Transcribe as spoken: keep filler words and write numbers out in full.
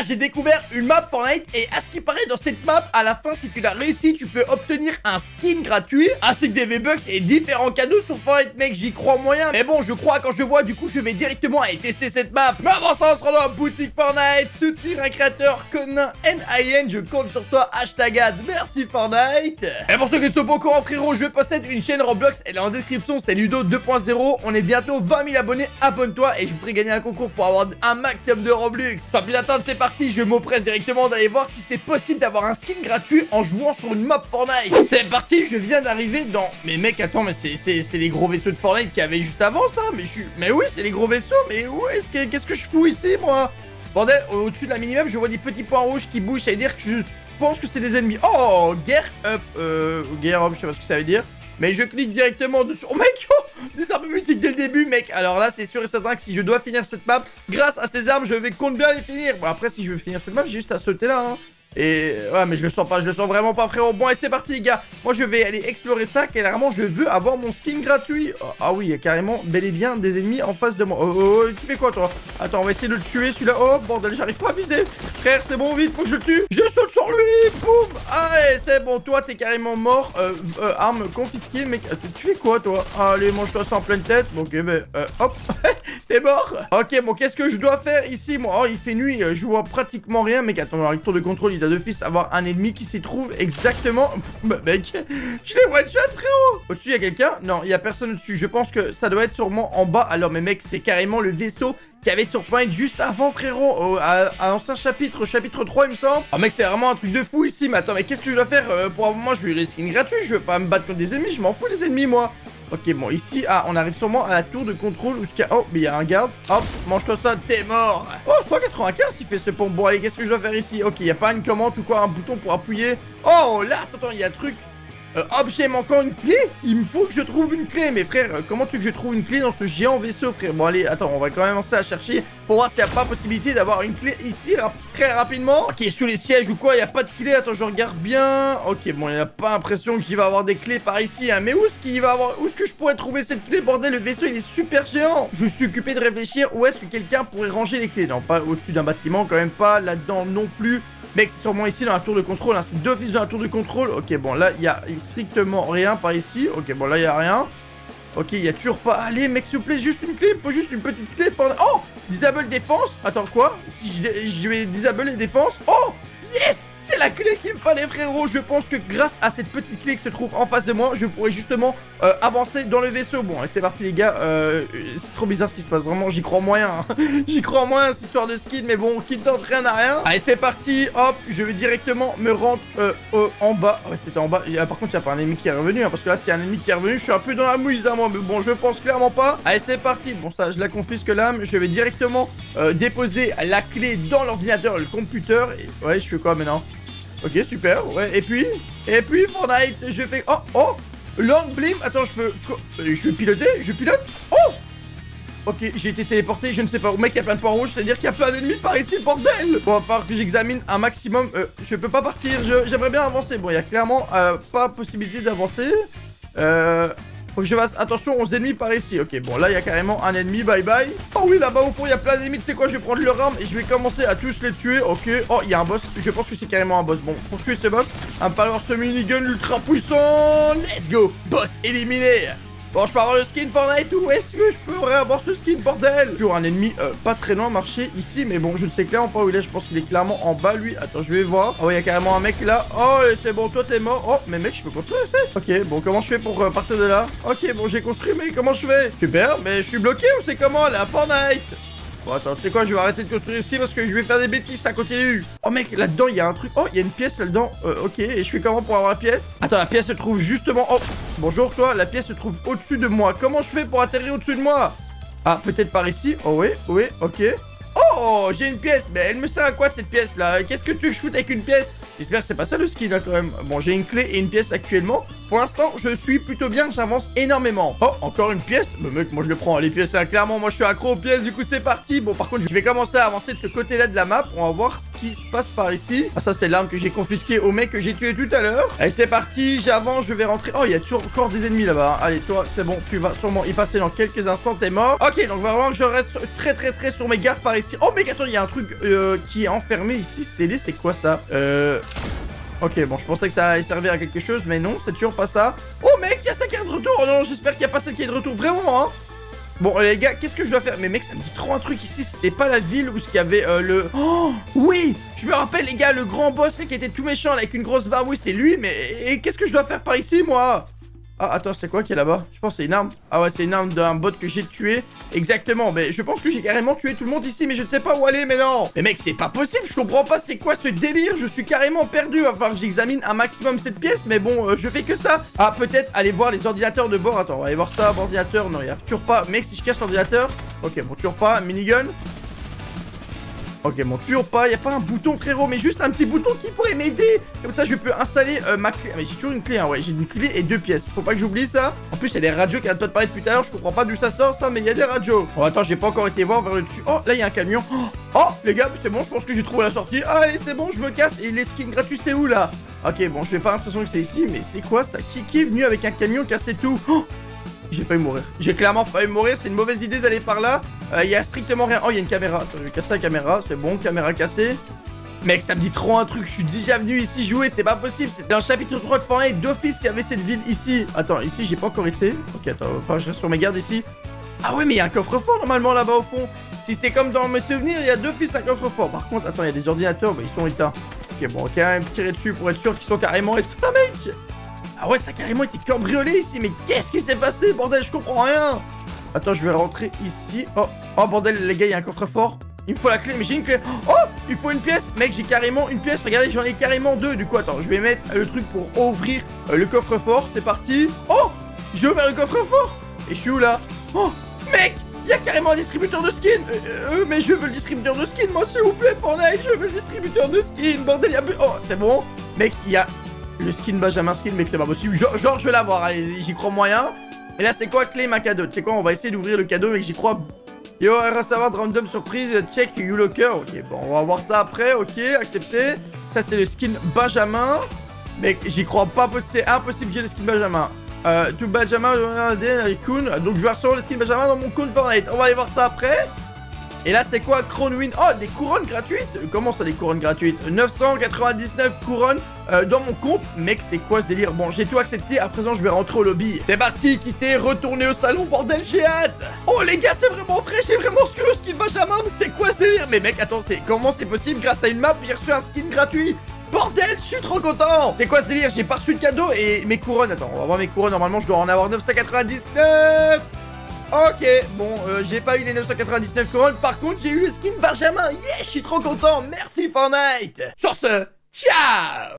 j'ai découvert une map Fortnite et à ce qui paraît dans cette map, à la fin, si tu l'as réussi, tu peux obtenir un skin gratuit ainsi que des V-Bucks et différents cadeaux sur Fortnite, mec. J'y crois moyen. Mais bon, je crois quand je vois, du coup, je vais directement aller tester cette map. Mais avant ça, on se rend dans la boutique Fortnite, soutenir un créateur Conan N I N. Je compte sur toi, hashtag ad. Merci Fortnite. Et pour ceux qui ne sont pas au courant, frérot, je possède une chaîne Roblox. Elle est en description, c'est Ludo deux point zéro. On est bientôt vingt mille abonnés. Abonne-toi et je vous ferai gagner un concours pour avoir un maximum de Robux. Sans plus attendre, c'est parti. Je m'empresse directement d'aller voir si c'est possible d'avoir un skin gratuit en jouant sur une map Fortnite. C'est parti, je viens d'arriver dans... Mais mec, attends, mais c'est les gros vaisseaux de Fortnite qu'il y avait juste avant ça. Mais je suis... Mais oui, c'est les gros vaisseaux. Mais où est-ce que... Qu'est-ce que je fous ici, moi? Bordel, au-dessus de la minimap, je vois des petits points rouges qui bougent. Ça veut dire que je pense que c'est des ennemis. Oh, guerre up. Euh, guerre up, je sais pas ce que ça veut dire. Mais je clique directement dessus. Oh mec, oh, des armes mythiques dès le début, mec. Alors là, c'est sûr et certain que si je dois finir cette map, grâce à ces armes, je vais compte bien les finir. Bon, après, si je veux finir cette map, j'ai juste à sauter là, hein. Et ouais, mais je le sens pas, je le sens vraiment pas, frérot. Bon, et c'est parti, les gars. Moi, je vais aller explorer ça. Clairement, je veux avoir mon skin gratuit. Oh, ah oui, il y a carrément bel et bien des ennemis en face de moi. Oh, oh, oh, tu fais quoi, toi? Attends, on va essayer de le tuer, celui-là. Oh, bordel, j'arrive pas à viser. Frère, c'est bon, vite, faut que je le tue. Je saute sur lui. Boum. Allez, c'est bon, toi, t'es carrément mort. Euh, euh, arme confisquée, mec. Tu fais quoi, toi? Allez, mange-toi ça en pleine tête. Bon, ok, ben, euh, hop. T'es mort. Ok, bon, qu'est-ce que je dois faire ici, moi? Oh, il fait nuit, je vois pratiquement rien. Mec, attends, avec tour de contrôle, il a d'office avoir un ennemi qui s'y trouve exactement. Bah, mec, je l'ai one shot, frérot. Au-dessus, il y a quelqu'un? Non, il y a personne au-dessus. Je pense que ça doit être sûrement en bas. Alors, mais mec, c'est carrément le vaisseau qu'il y avait sur Point juste avant, frérot. Au, à, à l'ancien chapitre, chapitre trois, il me semble. Oh, mec, c'est vraiment un truc de fou ici. Mais attends, mais qu'est-ce que je dois faire euh, pour avoir... Moi, je veux les skins gratuits. Je veux pas me battre contre des ennemis. Je m'en fous, les ennemis, moi. Ok, bon, ici, ah, on arrive sûrement à la tour de contrôle où il y a... Oh, mais il y a un garde. Hop, mange-toi ça, t'es mort. Oh, cent quatre-vingt-quinze qui fait ce pont. Bon, allez, qu'est-ce que je dois faire ici? Ok, il n'y a pas une commande ou quoi, un bouton pour appuyer. Oh, là, attends, il y a un truc. Euh, objet manquant, une clé. Il me faut que je trouve une clé. Mais frère, euh, comment tu veux que je trouve une clé dans ce géant vaisseau, frère? Bon, allez, attends, on va quand même commencer à chercher pour voir s'il n'y a pas possibilité d'avoir une clé ici rap très rapidement. Ok, sous les sièges ou quoi, il n'y a pas de clé. Attends, je regarde bien. Ok, bon, il n'y a pas l'impression qu'il va avoir des clés par ici, hein. Mais où est-ce qu'il va avoir... Où est-ce que je pourrais trouver cette clé, bordel? Le vaisseau, il est super géant. Je suis occupé de réfléchir où est-ce que quelqu'un pourrait ranger les clés. Non, pas au-dessus d'un bâtiment, quand même pas. Là-dedans non plus. Mec, c'est sûrement ici dans la tour de contrôle, hein. C'est d'office dans la tour de contrôle. Ok, bon, là, il y a strictement rien par ici. Ok, bon, là, il y a rien. Ok, il y a toujours pas... Allez, mec, s'il vous plaît, juste une clé. Il me faut juste une petite clé. Pour... Oh, disable défense. Attends, quoi? Si je, je vais disable les défenses. Oh, yes. C'est la clé qu'il me fallait, frérot. Je pense que grâce à cette petite clé qui se trouve en face de moi, je pourrais justement euh, avancer dans le vaisseau. Bon, allez, c'est parti, les gars. Euh, c'est trop bizarre ce qui se passe. Vraiment, j'y crois moyen. Hein. J'y crois moyen, cette histoire de skin. Mais bon, qui tente rien à rien. Allez, c'est parti. Hop, je vais directement me rendre euh, euh, en bas. Ouais, c'était en bas. Et, par contre, il n'y a pas un ennemi qui est revenu. Hein, parce que là, s'il y a un ennemi qui est revenu, je suis un peu dans la mouise, hein, moi. Mais bon, je pense clairement pas. Allez, c'est parti. Bon, ça, je la confisque l'âme. Je vais directement euh, déposer la clé dans l'ordinateur, le computer. Et... Ouais, je fais quoi maintenant? Ok, super, ouais, et puis, et puis, Fortnite, je fais, oh, oh, long blim, attends, je peux, je vais piloter, je pilote, oh, ok, j'ai été téléporté, je ne sais pas où, mec, il y a plein de points rouges, c'est-à-dire qu'il y a plein d'ennemis par ici, bordel. Bon, il va falloir que j'examine un maximum, euh, je peux pas partir, j'aimerais bien avancer, bon, il y a clairement euh, pas possibilité d'avancer, euh... Faut que je fasse attention aux ennemis par ici. Ok, bon, là, il y a carrément un ennemi. Bye bye. Oh oui, là-bas au fond, il y a plein d'ennemis. Tu sais quoi, je vais prendre leur arme et je vais commencer à tous les tuer. Ok. Oh, il y a un boss. Je pense que c'est carrément un boss. Bon, pour tuer ce boss, il va me falloir ce minigun ultra puissant. Let's go. Boss éliminé. Bon, je peux avoir le skin Fortnite. Où est-ce que je pourrais avoir ce skin, bordel? Toujours un ennemi euh, pas très loin marché ici. Mais bon, je ne sais clairement pas où il est. Je pense qu'il est clairement en bas, lui. Attends, je vais voir. Oh, il y a carrément un mec là. Oh, c'est bon, toi, t'es mort. Oh, mais mec, je peux construire ici. Ok, bon, comment je fais pour euh, partir de là? Ok, bon, j'ai construit, mais comment je fais? Super, mais je suis bloqué ou c'est comment, là, Fortnite? Bon, attends, tu sais quoi, je vais arrêter de construire ici parce que je vais faire des bêtises, ça continue. Oh, mec, là-dedans, il y a un truc. Oh, il y a une pièce là-dedans. Euh, ok, et je fais comment pour avoir la pièce? Attends, la pièce se trouve justement... Oh, bonjour, toi, la pièce se trouve au-dessus de moi. Comment je fais pour atterrir au-dessus de moi? Ah, peut-être par ici. Oh, oui, oui, ok. Oh, j'ai une pièce. Mais elle me sert à quoi, cette pièce-là? Qu'est-ce que tu shootes avec une pièce? J'espère que c'est pas ça le skin, là, quand même. Bon, j'ai une clé et une pièce actuellement. Pour l'instant, je suis plutôt bien, j'avance énormément. Oh, encore une pièce? Mais mec, moi, je le prends, les pièces, hein. Clairement, moi, je suis accro aux pièces, du coup, c'est parti. Bon, par contre, je vais commencer à avancer de ce côté-là de la map. On va voir ce qui se passe par ici. Ah, ça, c'est l'arme que j'ai confisquée au mec que j'ai tué tout à l'heure. Allez, c'est parti, j'avance, je vais rentrer. Oh, il y a toujours encore des ennemis là-bas. Hein. Allez, toi, c'est bon, tu vas sûrement y passer dans quelques instants, t'es mort. Ok, donc vraiment que je reste très, très, très sur mes gardes par ici. Oh, mec, attends, il y a un truc euh, qui est enfermé ici. Scellé, c'est quoi ça? Euh... Ok, bon, je pensais que ça allait servir à quelque chose, mais non, c'est toujours pas ça. Oh, mec, il y a sa carte de retour. Oh non, j'espère qu'il n'y a pas celle qui est de retour, vraiment, hein. Bon, les gars, qu'est-ce que je dois faire? Mais mec, ça me dit trop un truc ici. C'était pas la ville où il y avait euh, le... Oh, oui, je me rappelle, les gars, le grand boss là, qui était tout méchant là, avec une grosse barbe. Oui, c'est lui, mais qu'est-ce que je dois faire par ici, moi? Ah, attends, c'est quoi qui est là-bas? Je pense que c'est une arme. Ah ouais, c'est une arme d'un bot que j'ai tué. Exactement, mais je pense que j'ai carrément tué tout le monde ici, mais je ne sais pas où aller, mais non. Mais mec, c'est pas possible, je comprends pas c'est quoi ce délire. Je suis carrément perdu. Va falloir que j'examine un maximum cette pièce, mais bon, euh, je fais que ça. Ah, peut-être aller voir les ordinateurs de bord. Attends, on va aller voir ça, ordinateur. Non, il y a toujours pas. Mec, si je casse l'ordinateur. Ok, bon, toujours pas. Minigun. Ok, bon, toujours pas, il n'y a pas un bouton frérot, mais juste un petit bouton qui pourrait m'aider. Comme ça, je peux installer euh, ma clé. Mais j'ai toujours une clé, hein, ouais, j'ai une clé et deux pièces. Faut pas que j'oublie ça. En plus, il y a des radios qui arrêtent pas de parler depuis tout à l'heure. Je comprends pas d'où ça sort ça, mais il y a des radios. Bon, attends, j'ai pas encore été voir vers le dessus. Oh, là, il y a un camion. Oh, oh, les gars, c'est bon, je pense que j'ai trouvé la sortie. Allez, c'est bon, je me casse. Et les skins gratuits, c'est où là? Ok, bon, je n'ai pas l'impression que c'est ici, mais c'est quoi ça? Qui, qui est venu avec un camion casser tout? Oh, j'ai failli mourir. J'ai clairement failli mourir. C'est une mauvaise idée d'aller par là. Il euh, y a strictement rien. Oh, il y a une caméra. Attends, je vais casser la caméra. C'est bon, caméra cassée. Mec, ça me dit trop un truc. Je suis déjà venu ici jouer. C'est pas possible. C'était un chapitre trois de Fortnite. D'office, il y avait cette ville ici. Attends, ici, j'ai pas encore été. Ok, attends. Enfin, je reste sur mes gardes ici. Ah ouais, mais il y a un coffre-fort normalement là-bas au fond. Si c'est comme dans mes souvenirs, il y a d'office un coffre-fort. Par contre, attends, il y a des ordinateurs. Bah, ils sont éteints. Ok, bon, on va quand même tirer dessus pour être sûr qu'ils sont carrément éteints, mec. Ah ouais, ça a carrément été cambriolé ici, mais qu'est-ce qui s'est passé, bordel? Je comprends rien. Attends, je vais rentrer ici. Oh, oh bordel, les gars, il y a un coffre-fort. Il me faut la clé, mais j'ai une clé. Oh, il faut une pièce. Mec, j'ai carrément une pièce. Regardez, j'en ai carrément deux. Du coup, attends, je vais mettre le truc pour ouvrir euh, le coffre-fort. C'est parti. Oh, j'ai ouvert le coffre-fort. Et je suis où là? Oh, mec, il y a carrément un distributeur de skins. Euh, euh, mais je veux le distributeur de skins, moi, s'il vous plaît, Fortnite. Je veux le distributeur de skins. Bordel, il y a plus. Oh, c'est bon. Mec, il y a le skin Benjamin skin, mec, c'est pas possible. Genre, genre je vais l'avoir, allez, j'y crois moyen. Et là, c'est quoi, clé, ma cadeau? Tu sais quoi, on va essayer d'ouvrir le cadeau, mec, j'y crois. Yo, recevoir de random surprise, check you locker. Ok, bon, on va voir ça après, ok, accepté. Ça, c'est le skin Benjamin. Mec, j'y crois pas, c'est impossible que j'ai le skin Benjamin. Euh, tout Benjamin, donc je vais recevoir le skin Benjamin dans mon compte Fortnite. On va aller voir ça après. Et là, c'est quoi, Crown Win? Oh, des couronnes gratuites? Comment ça, des couronnes gratuites? neuf cent quatre-vingt-dix-neuf couronnes euh, dans mon compte. Mec, c'est quoi ce délire? Bon, j'ai tout accepté. À présent, je vais rentrer au lobby. C'est parti, quitter, retourner au salon, bordel, j'ai hâte. Oh, les gars, c'est vraiment frais. J'ai vraiment ce que le skin Benjamin. Mais c'est quoi ce délire? Mais mec, attends, c'est comment c'est possible? Grâce à une map, j'ai reçu un skin gratuit. Bordel, je suis trop content. C'est quoi ce délire? J'ai pas reçu le cadeau et mes couronnes. Attends, on va voir mes couronnes. Normalement, je dois en avoir neuf cent quatre-vingt-dix-neuf. Ok, bon, euh, j'ai pas eu les neuf cent quatre-vingt-dix-neuf couronnes. Par contre, j'ai eu le skin Benjamin. Yeah, je suis trop content. Merci Fortnite. Sur ce, ciao.